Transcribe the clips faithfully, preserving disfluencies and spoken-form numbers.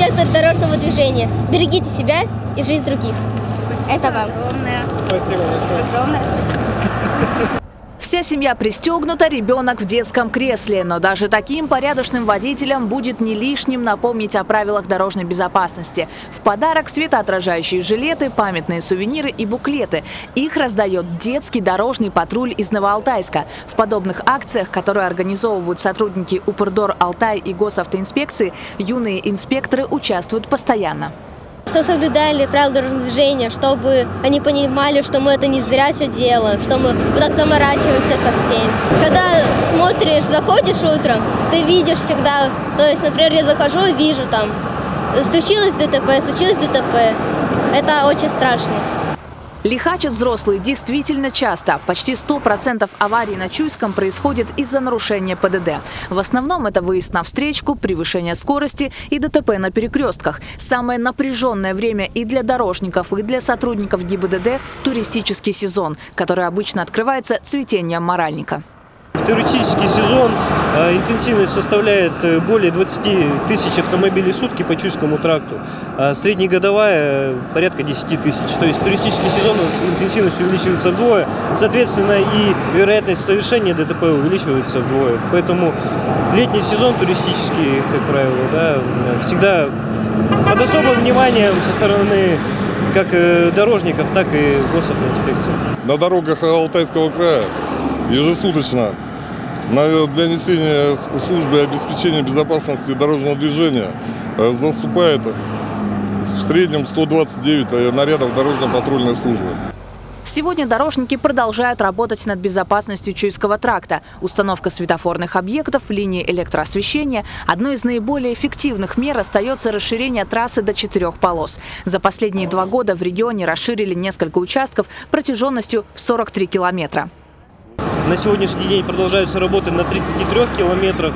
инспектор дорожного движения. Берегите себя и жизнь других. Спасибо. Это вам. Огромное. Спасибо большое. Огромное спасибо. Вся семья пристегнута, ребенок в детском кресле. Но даже таким порядочным водителям будет не лишним напомнить о правилах дорожной безопасности. В подарок светоотражающие жилеты, памятные сувениры и буклеты. Их раздает детский дорожный патруль из Новоалтайска. В подобных акциях, которые организовывают сотрудники УПРДОР-Алтай и Госавтоинспекции, юные инспекторы участвуют постоянно. Чтобы соблюдали правила дорожного движения, чтобы они понимали, что мы это не зря все делаем, что мы вот так заморачиваемся со всеми. Когда смотришь, заходишь утром, ты видишь всегда, то есть, например, я захожу и вижу там, случилось ДТП, случилось ДТП. Это очень страшно. Лихачат взрослые действительно часто. Почти сто процентов аварий на Чуйском происходит из-за нарушения ПДД. В основном это выезд на встречку, превышение скорости и ДТП на перекрестках. Самое напряженное время и для дорожников, и для сотрудников ГИБДД – туристический сезон, который обычно открывается цветением моральника. В туристический сезон э, интенсивность составляет более двадцати тысяч автомобилей в сутки по Чуйскому тракту. А среднегодовая э, порядка десяти тысяч. То есть туристический сезон интенсивность увеличивается вдвое. Соответственно, и вероятность совершения ДТП увеличивается вдвое. Поэтому летний сезон туристический, как правило, да, всегда под особым вниманием со стороны как дорожников, так и госавтоинспекции. На дорогах Алтайского края ежесуточно для несения службы обеспечения безопасности дорожного движения заступает в среднем сто двадцать девять нарядов дорожно-патрульной службы. Сегодня дорожники продолжают работать над безопасностью Чуйского тракта. Установка светофорных объектов, линии электроосвещения. Одной из наиболее эффективных мер остается расширение трассы до четырех полос. За последние два года в регионе расширили несколько участков протяженностью в сорок три километра. На сегодняшний день продолжаются работы на тридцати трёх километрах.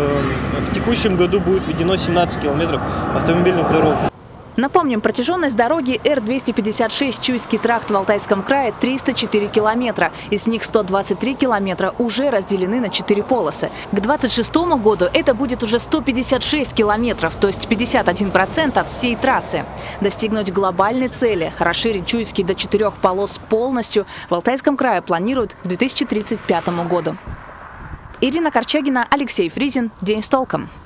В текущем году будет введено семнадцать километров автомобильных дорог. Напомним, протяженность дороги Р двести пятьдесят шесть Чуйский тракт в Алтайском крае триста четыре километра. Из них сто двадцать три километра уже разделены на четыре полосы. К двадцать шестому году это будет уже сто пятьдесят шесть километров, то есть пятьдесят один процент от всей трассы. Достигнуть глобальной цели – расширить Чуйский до четырех полос полностью – в Алтайском крае планируют к две тысячи тридцать пятому году. Ирина Корчагина, Алексей Фризин. День с толком.